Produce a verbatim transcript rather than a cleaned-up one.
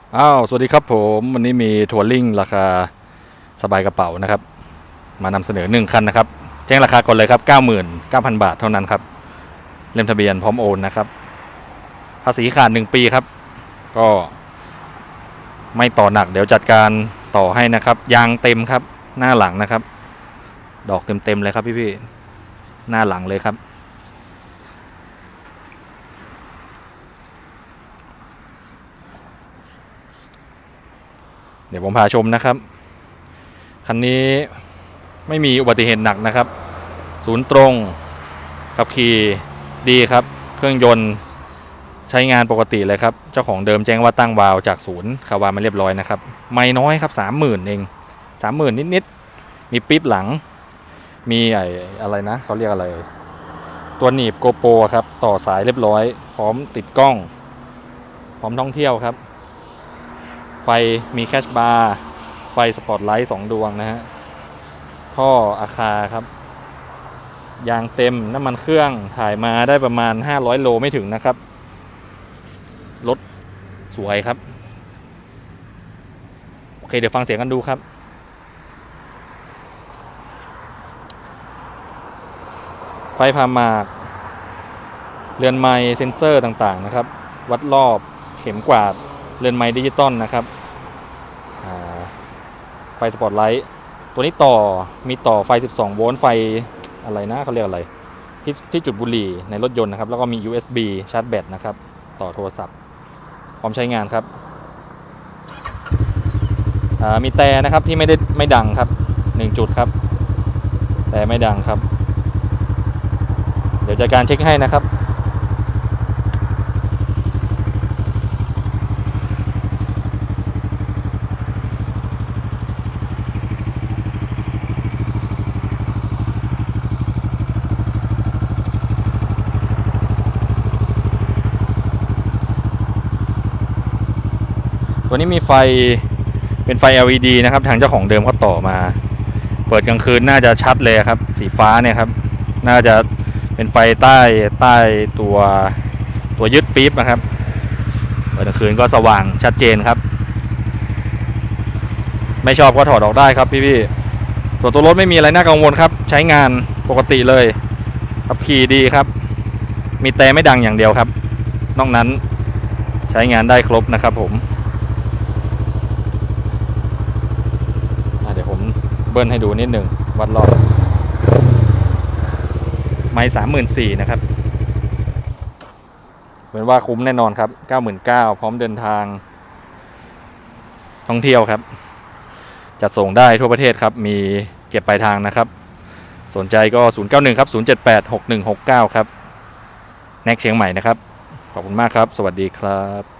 อ้าวสวัสดีครับผมวันนี้มีทัวริ่งราคาสบายกระเป๋านะครับมานำเสนอหนึ่งคันนะครับแจ้งราคาก่อนเลยครับ เก้าหมื่นเก้าพัน บาทเท่านั้นครับเล่มทะเบียนพร้อมโอนนะครับภาษีขาดหนึ่งปีครับก็ไม่ต่อหนักเดี๋ยวจัดการต่อให้นะครับยางเต็มครับหน้าหลังนะครับดอกเต็มๆเลยครับพี่ๆหน้าหลังเลยครับเดี๋ยวผมพาชมนะครับคันนี้ไม่มีอุบัติเหตุหนักนะครับศูนย์ตรงขับขี่ดีครับเครื่องยนต์ใช้งานปกติเลยครับเจ้าของเดิมแจ้งว่าตั้งวาล์วจากศูนย์คาวามาเรียบร้อยนะครับไม่น้อยครับสามหมื่นเองสามหมื่นนิดๆมีปิ๊บหลังมีไอ้อะไรนะเขาเรียกอะไรตัวหนีบโกโปรครับต่อสายเรียบร้อยพร้อมติดกล้องพร้อมท่องเที่ยวครับไฟมีแคชบาร์ไฟสปอตไลท์สองดวงนะฮะท่ออาคาครับยางเต็มน้ำมันเครื่องถ่ายมาได้ประมาณห้าร้อยโลไม่ถึงนะครับรถสวยครับโอเคเดี๋ยวฟังเสียงกันดูครับไฟพามากเรือนไมค์เซ็นเซอร์ต่างๆนะครับวัดรอบเข็มกวาดเรือนไมค์ดิจิตอลนะครับไฟสปอตไลท์ตัวนี้ต่อมีต่อไฟสิบสองโวลต์ไฟอะไรนะเขาเรียกอะไรที่ที่จุดบุหรี่ในรถยนต์นะครับแล้วก็มี ยู เอส บี ชาร์จแบตนะครับต่อโทรศัพท์พร้อมใช้งานครับมีแต่นะครับที่ไม่ได้ไม่ดังครับหนึ่งจุดครับแต่ไม่ดังครับเดี๋ยวจัดการเช็คให้นะครับตัวนี้มีไฟเป็นไฟ แอล อี ดี นะครับทางเจ้าของเดิมเขาต่อมาเปิดกลางคืนน่าจะชัดเลยครับสีฟ้าเนี่ยครับน่าจะเป็นไฟใต้ใต้ตัวตัวยึดปี๊บนะครับเปิดกลางคืนก็สว่างชัดเจนครับไม่ชอบก็ถอดออกได้ครับพี่ๆส่วนตัวรถไม่มีอะไรน่ากังวลครับใช้งานปกติเลยขับขี่ดีครับมีแต่ไม่ดังอย่างเดียวครับนอกนั้นใช้งานได้ครบนะครับผมเดี๋ยวผมเบิ้ลให้ดูนิดหนึ่งวัดรอบไม้สามหมื่นสี่นะครับเหมือนว่าคุ้มแน่นอนครับเก้าหมื่นเก้าพร้อมเดินทางท่องเที่ยวครับจัดส่งได้ทั่วประเทศครับมีเก็บปลายทางนะครับสนใจก็ศูนย์ เก้า หนึ่ง ครับ ศูนย์ เจ็ด แปด หก หนึ่ง หก เก้า ครับแน็กเชียงใหม่นะครับขอบคุณมากครับสวัสดีครับ